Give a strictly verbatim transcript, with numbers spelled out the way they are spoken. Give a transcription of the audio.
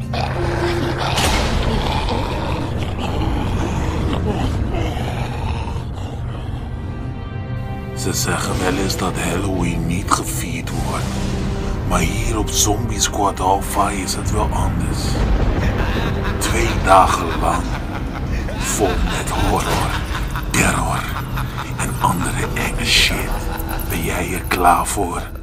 Ze zeggen wel eens dat Halloween niet gevierd wordt. Maar hier op Zombie Squad Alpha is het wel anders. Twee dagen lang. Vol met horror, terror en andere enge shit. Ben jij er klaar voor?